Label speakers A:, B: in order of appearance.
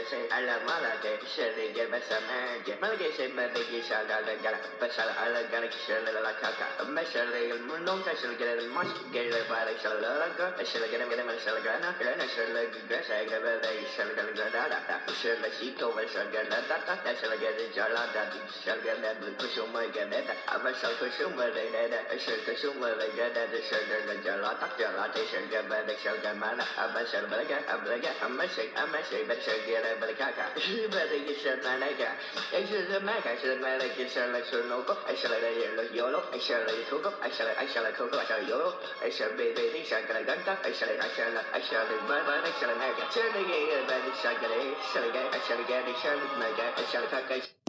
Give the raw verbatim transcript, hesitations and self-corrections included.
A: say I love Malake, Shelly get Besame, get Malake, say Mabiki Shaga, Bashal Alagana, Shell La Kaka, Meshally, Munon, I shall get a much gayer by the Shalaga, I shall get a minimum Shalagana, and I shall let the grass, I have a shall get a granada, shall the sheep over shall get a data, I shall get a jalada, shall get that with Kushuma get that, I shall Kushuma, I shall Kushuma, I get that, I shall get a jalata, jalata, shall get by the shall get mana, I shall beg, I beg, I'm a shake, I'm a shake, but shall get a Belkaka, but you should manage. I should make, I should make it shall like Sunoco, I shall let a yolo, I shall let cocoa, I shall, I shall cocoa, I shall yolo, I shall be baby, shall get a ganta, I shall, I shall, I shall live by, I shall make it, shall get a shall get, shall get, I shall get, I shall make it, I shall cook.